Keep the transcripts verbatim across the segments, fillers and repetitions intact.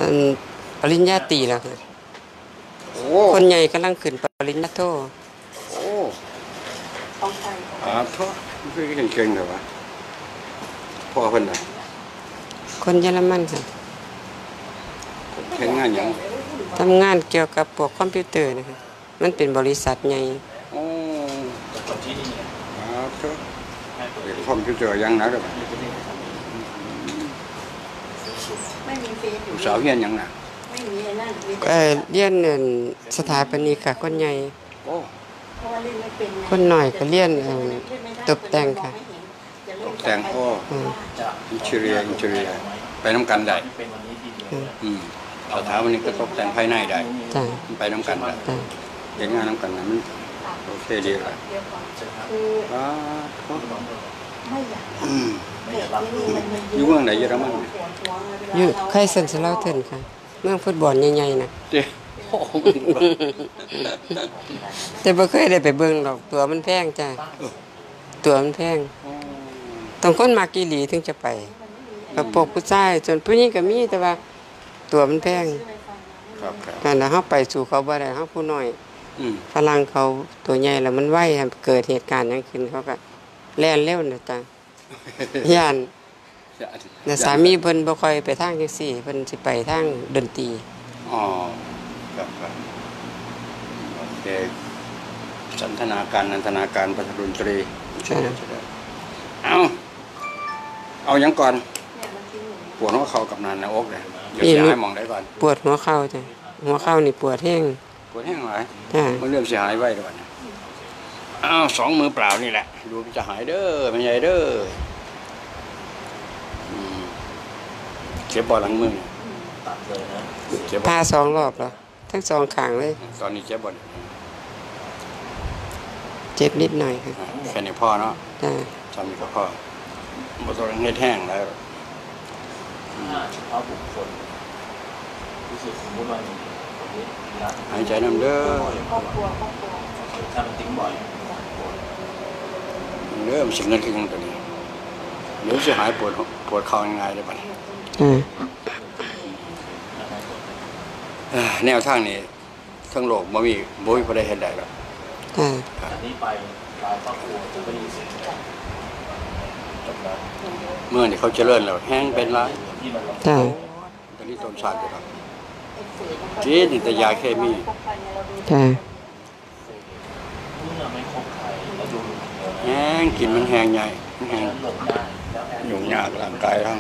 อันปริญญาตรีแล้วค่ะโอ้คนใหญ่กำลังขึ้นปริญญาโทโอ้อาโทคือเก่งๆเลยวะพ่อเพิ่นน่ะคนเยอรมันค่ะเฮ็ดงานหยังทำงานเกี่ยวกับพวกคอมพิวเตอร์นะคะมันเป็นบริษัทใหญ่โอ้อาโทเด็กคอมพิวเตอร์ยังนะเด้อไม่มีเฟซอยู่สาวเรียนหยังน่ะไม่มีนั่นเอ่อเรียนเอ่อสถาปนิกค่ะคนใหญ่โอ้คนหน่อยก็เรียนเอ่อตกแต่งค่ะตกแต่งโอ้อินเทอเรียอินเทอเรียไปนำกันได้อืมสถาปนิกก็ตกแต่งภายในได้จ้ะไปนำกันได้เฮ็ดงานนำกันน่ะมันโอเคดีล่ะอ่าอืมอยู่เมืองไหนเยอรมันอยู่ไคเซนสลาวเทิร์นค่ะเมืองฟุตบอลใหญ่ๆน่ะแต่บ่เคยได้ไปเบิ่งดอกตั๋วมันแพงจ้ะตั๋วมันแพงต้องคนมักอีหลีถึงจะไปกับพวกผู้ชายส่วนผู้หญิงก็มีแต่ว่าตั๋วมันแพงครับๆนั่นน่ะเฮาไปสู่เขาบ่ได้เฮาผู้น้อยอืมฝรั่งเขาตัวใหญ่แล้วมันไวเกิดเหตุการณ์หยังขึ้นเขาก็แล่นเร็วน่ะจ้ะย่านแต่สามีเพิ่นบ่ค่อยไปทางจังซี่เพิ่นสิไปทางดนตรีอ๋อครับครับโอเคสันทนาการนันทนาการประดนตรีใช่เอาเอายังก่อนปวดหัวเข่ากับนานนะอกเลยเดี๋ยวเสียหายมองได้ก่อนปวดหัวเข่าจ้ะหัวเข่านี่ปวดแห้งปวดแห้งหลายมันเริ่มเสียหายไว้แล้วนะอ้าวสองมือเปล่านี่แหละดูจะหายเด้อไม่ใหญ่เด้อเจ็บบอลหลังมือพาสองรอบแล้วทั้งสองข้างเลยตอนนี้เจ็บบอลเจ็บนิดหน่อยค่ะแค่นี้พ่อเนาะจ้ะจำนี่ก็พ่อบ่ต้องเฮ็ดแห้งแล้วเฉพาะบุคคลรู้สึกสมมุติว่าหายใจน้ำเด้อถ้ามันติ้งบ่อยเริ่มสิ่งนั้นคือตัวนี้เดี๋ยวจะหายปวดปวดคอยังไงได้ป่ะแนวทางนี้ทั้งโลกบ่มีบ่มีประเทศเฮ็ดได้หรอกจากนี้ไปหลายครอบครัวจะไม่มีเสียงจบแล้วเมื่อนี่เขาเจริญแล้วแห้งเป็นละใช่ตอนนี้ต้นชาติจะทำจีนแต่ยาเคมีใช่แห้งกินมันแห้งใหญ่มันแห้งยุ่งยากร่างกายทั้ง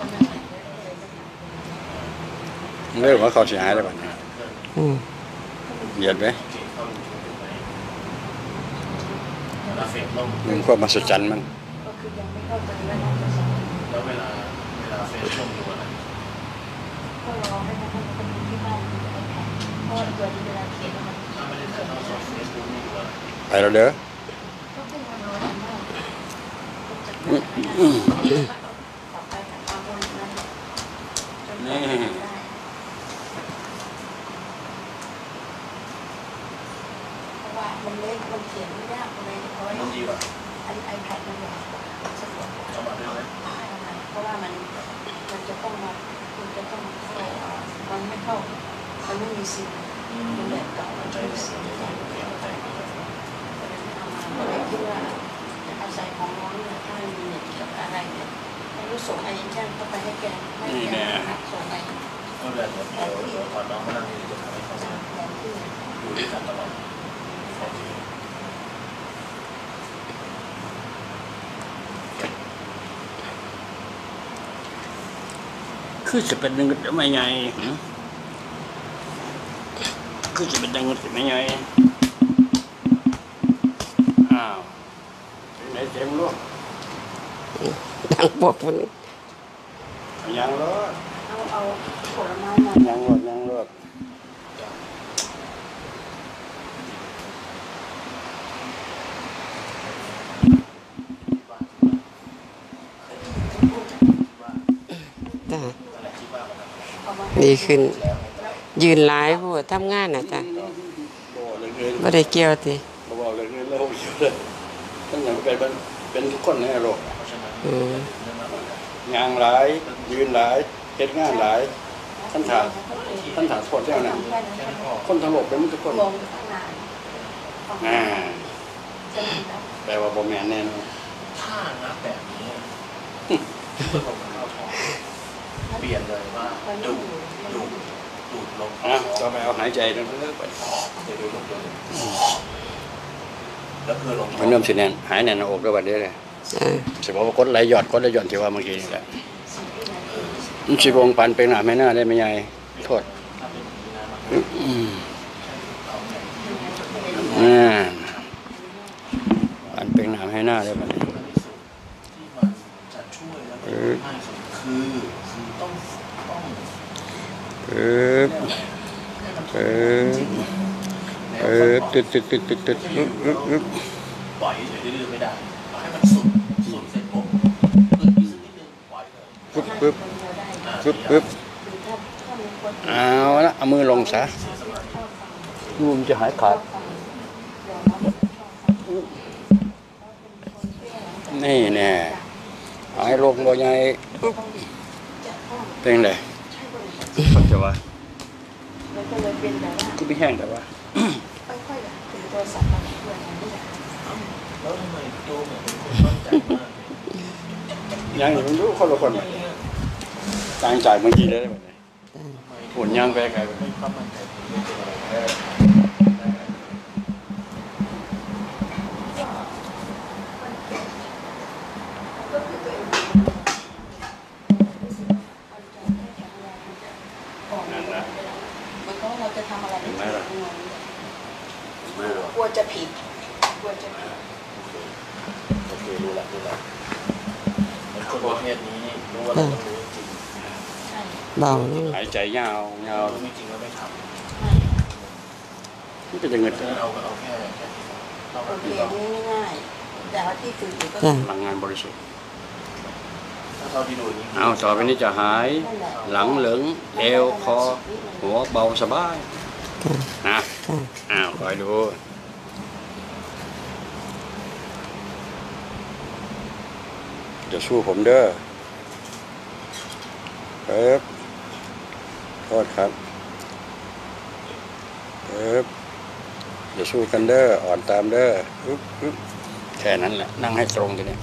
เรื่องว่าเขาเสียหายได้ป่ะเนี่ยเหยียดไหมหนึ่งความมหัศจรรย์มันแล้วเวลาเวลาเฟซบุ๊กดูอะไรก็รอให้เขาคนคนที่บ้านมีไอแพดเพราะตัวที่เวลาเขียนมันไม่ได้ถ่ายทอดสดเฟซบุ๊กนี่ดูอะไรไปแล้วเด้อนี่มันเล็กมันเขียนไม่ยากอะไรเพราะมันดีกว่าไอไอแพดมันใหญ่สะดวกเอามาด้วยไหมเพราะว่ามันมันจะต้องมามันจะต้องเข้ามันไม่เข้ามันไม่มีซิมมันแบบเก่ามันไม่มีซิมก็เลยคิดว่าอาศัยของน้องเนี่ยถ้ามีเน็ตกับอะไรเนี่ยให้รู้ส่งไอแจ้งเข้าไปให้แกให้แกส่งไปก็แบบเดี๋ยวเดี๋ยวพอน้องมานั่งนี่จะทำให้เขาดูด้วยกันตลอดคือจะเป็นยังไงไม่ไงคือจะเป็นยังไงไม่ไงอ้าวไหนเต็มลูกดังปวดมันยังรถเอาเอาผลไม้มายังรถยังรถดีขึ้นยืนหลายพวกทำงานน่ะจ้ะไม่ได้เกี่ยวทีบอกเลยเรื่องโลกเยอะเลยตั้งอย่างเป็นเป็นทุกคนในโลกงานหลายยืนหลายเฮ็ดงานหลายท่านถามท่านถามโทษเจ้านะคนถลกเป็นมันทุกคนมองข้างหน้าอ่าแปลว่าโบแมนแน่นอนถ้านับแบบนี้ลมมันเข้าท้องเปลี่ยนเลยว่าดูดดูดดูดลมอ่ะต่อไปเอาหายใจนั่นเลิกไปเดี๋ยวดูลมดูแล้วคือลมมันเริ่มสิแน่นหายแน่นหน้าอกด้วยวันนี้เลยอ่าสิบอกว่ากดไหลหยอดกดไหลหย่อนที่ว่าเมื่อกี้นี่แหละมันสิบองปันเป็นหนาไม่น่าได้ไม่ใหญ่โทษถ้าเป็นอย่างนี้นะมันอืมเอาไงอ่าปันเป็นหนาให้หน้าได้แบบนี้ที่มันจะช่วยแล้วก็ง่ายสุดคือคือต้องต้องปึ๊บปึ๊บปึ๊บตึ๊ดตึ๊ดตึ๊ดตึ๊ดตึ๊ดปึ๊บปึ๊บปึ๊บปล่อยเฉยๆดื้อไม่ได้ให้มันสุดสุดเสร็จปุ๊บอึดอีกสักนิดนึงปล่อยเลยปึ๊บปึ๊บปึ๊บปึ๊บเอาละเอามือลงซะดูมันจะหายขาดนี่แน่หายลงบ่ใหญ่ปึ๊บเป็นไงก็จะว่ามันก็เลยเป็นแบบว่าก็ไม่แห้งแต่ว่าค่อยๆถือโทรศัพท์มาเพื่อนมันไม่ได้แล้วทำไมตัวเหมือนเป็นคนตั้งใจมากเลยยังอยู่รู้คนละคนแบบต่างจ่ายเมื่อกี้ได้แบบนี้หุ่นย่างไปไกลแบบไม่ความมั่นใจไม่เป็นอะไรก็คือตัวเองนั่นนะเหมือนกับว่าเราจะทำอะไรไม่ถูกงงไม่หรอกกลัวจะผิดกลัวจะผิดโอเครู้ละรู้ละเหมือนคนประเภทนี้นี่รู้ว่าเราต้องรู้จริงใช่เบาลงหายใจยาวยาวรู้ไม่จริงแล้วไม่ทใช่มันจะเงินำฉะนั้นเอาเอาแค่แค่เราโอเคเรานี่ง่ายๆแต่ว่าที่ฝึกอยู่ก็จ้ะพลังงานบริสุทธิ์ถ้าเท่าที่ดูนี้เอาต่อไปนี้จะหายหลังเหลืองเอวคอหัวเบาสบายนะจ้ะอ้าวคอยดูจะสู้ผมเด้อเอ๊บโทษครับเอ๊บอย่าสู้กันเด้ออ่อนตามเด้ออึ๊บอึ๊บแค่นั้นแหละนั่งให้ตรงทีนี้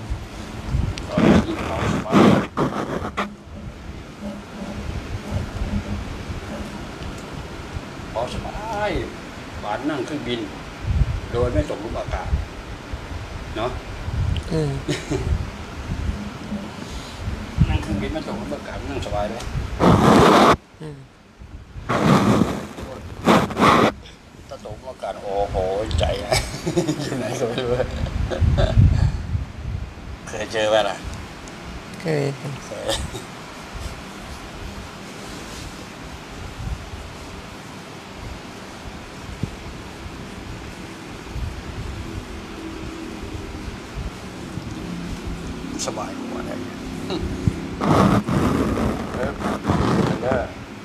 พอสบายบาดนั่งเครื่องบิน โดยไม่ตกหลุมอากาศเนาะอืมนั่งเครื่องบินไม่ตกหลุมอากาศนั่งสบายเลยอืมถ้าตกหลุมอากาศโอ้โหใจนะอยู่ไหนก็ไม่รู้เคยเจอไหมล่ะเคยค่ะเคยสบายกว่าเลยเออเด้อ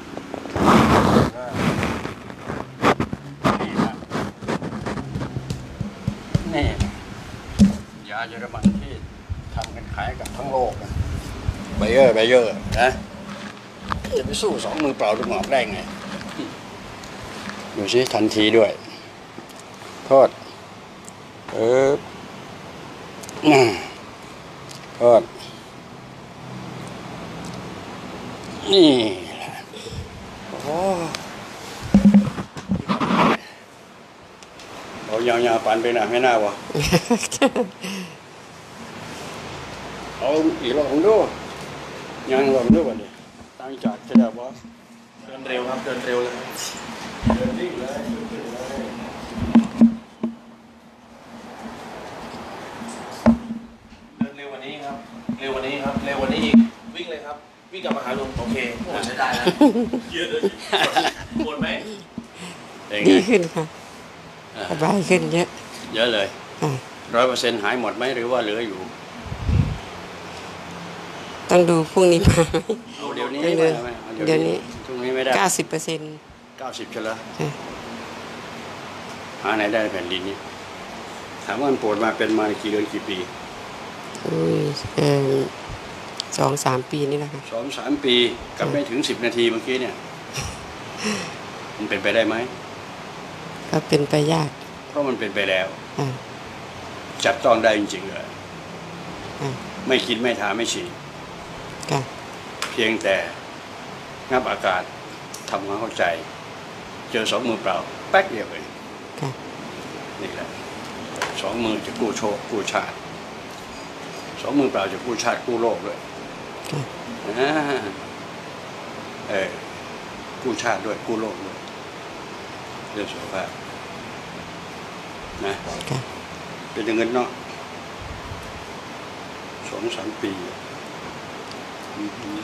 นี่ยาเยอรมันที่ทำกันขายกับทั้งโลกนะไบเออร์ไบเออร์นะจะไปสู้สองมือเปล่าลูกหมอกได้ไงดูสิทันทีด้วยโทษเออน่ะโทษนี่แหละโอ้เอายาวๆปันไปหน่ะไม่น่าวะเอาอีกรอบผมดูยังรอบดูวันนี้ตั้งจากจะได้บ่เดินเร็วครับเดินเร็วเลยเดินนิ่งเลยเดินเร็วกว่านี้ครับเร็วกว่านี้ครับเร็วกว่านี้อีกวิ่งเลยครับวิ่งกลับมาหาลุงโอเคโอ้ใช้ได้แล้วเยอะเลยปวดไหมเป็นไงดีขึ้นค่ะสบายขึ้นเยอะเยอะเลยค่ะร้อยเปอร์เซ็นต์หายหมดไหมหรือว่าเหลืออยู่ต้องดูพรุ่งนี้มาไหมเอาเดี๋ยวนี้เดี๋ยวไม่อาเดี๋ยวนี้ตรงนี้ไม่ได้เก้าสิบเปอร์เซ็นต์เก้าสิบใช่แล้วค่ะหาไหนได้แผ่นดินนี้ถามว่ามันปวดมาเป็นมากี่เดือนกี่ปีอุ้ยเออสองสามปีนี่แหละค่ะสองสามปีกับไม่ถึงสิบนาทีเมื่อกี้เนี่ย มันเป็นไปได้ไหมก็เป็นไปยากเพราะมันเป็นไปแล้วอ่าจับต้องได้จริงๆเลยอ่าไม่คิดไม่ถามไม่ฉีดค่ะเพียงแต่งับอากาศทำความเข้าใจ เจอสองมือเปล่าแป๊กเดียวเลยค่ะนี่แหละสองมือจะกู้โชคกู้ชาติสองมือเปล่าจะกู้ชาติกู้โลกด้วยค่ะอ่าเออกู้ชาติด้วยกู้โลกด้วยเรื่องสุขภาพนะค่ะเป็นอย่างเงินเนาะสองสามปีอืม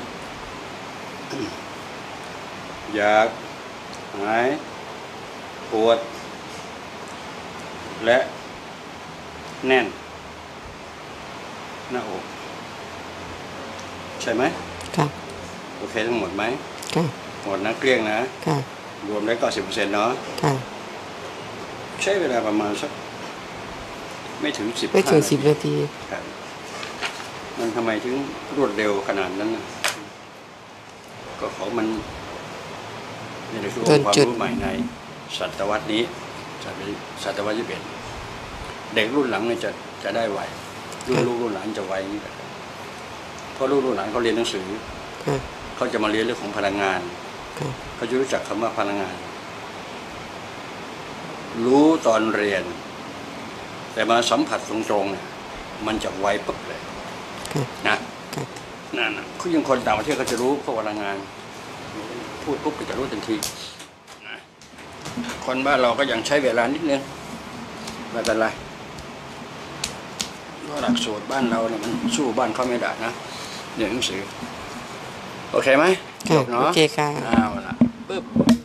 อยากหายปวด และแน่นหน้าอกใช่ไหมค่ะโอเคทั้งหมดไหมค่ะหมดนะเกลี้ยงนะค่ะรวมได้ก็สิบเปอร์เซ็นต์เนาะค่ะใช้เวลาประมาณสักไม่ถึงสิบไม่ถึงสิบนาทีครับมันทำไมถึงรวดเร็วขนาดนั้นนะก็ของมันนี่คือองค์ความรู้ใหม่ในศตวรรษนี้ศตวรรษที่เป็นเด็กรุ่นหลังเนี่ยจะจะได้ไวรุ่นลูกรุ่นหลานจะไวนี่แหละเพราะลูกรุ่นหลานเขาเรียนหนังสือค่ะเขาจะมาเรียนเรื่องของพลังงานค่ะเขาจะรู้จักคำว่าพลังงาน รู้ตอนเรียน แต่มาสัมผัสตรงๆเนี่ยมันจะไวปุ๊บเลยค่ะนะค่ะนั่นนะคือยังคนต่างประเทศเขาจะรู้พวกพลังงาน พูดปุ๊บก็จะรู้ทันทีนะคนบ้านเราก็ยังใช้เวลานิดนึงไม่เป็นไรเพราะหลักสูตรบ้านเราเนี่ยมันสู้บ้านเขาไม่ได้นะเรียนหนังสือโอเคไหมจค่ะบเนาะโอเคค่ะอ้าวละปึ๊บ